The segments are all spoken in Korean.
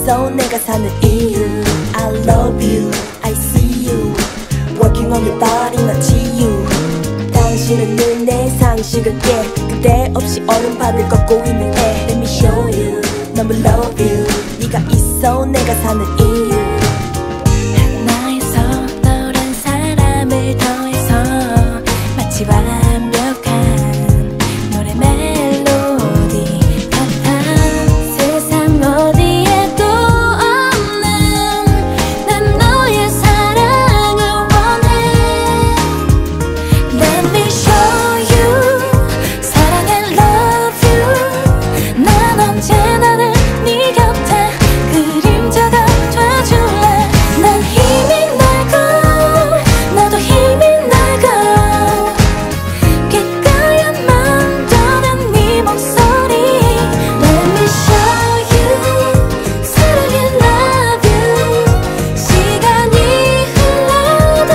있어 내가 사는 이유. I love you, I see you. Working on your body, 나 치유. 당신은 눈에 상식을 깨. 그대 없이 얼음판을 걷고 있는 애. Let me show you, 너무 love you. 네가 있어 내가 사는 이유. 나에서 너란 사람을 더해서 마치 완벽한 노래 멜로디 같아. 세상 어디에도 없는 난 너의 사랑을 원해. Let me show you 사랑 and love you. 난 언제나 늘 네 곁에 그림자가 돼줄래. 난 힘이 나고 너도 힘이 나고 귓가에만 떠는 네 목소리. Let me show you 사랑 and love you. 시간이 흘러도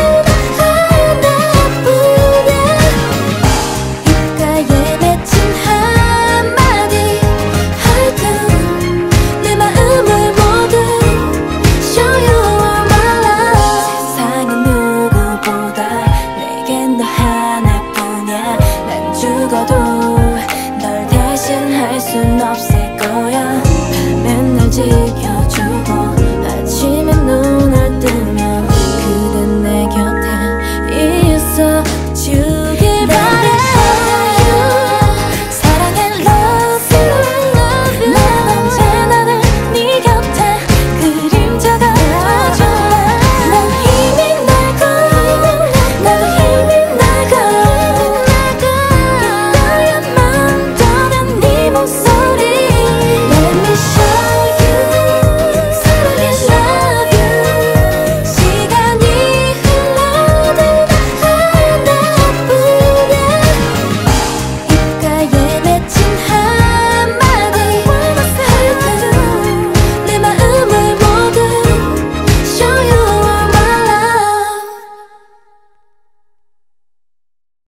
하나뿐이야. 입가에 맺힌 한마디 하여튼 내 마음을 모두 show you all my love. 세상의 누구보다 내겐 너 하나뿐이야. 난 죽어도 널 대신할 순 없을 거야. 밤엔 날 지켜주고 아침에 눈을 뜨면 그댄 내 곁에 있어.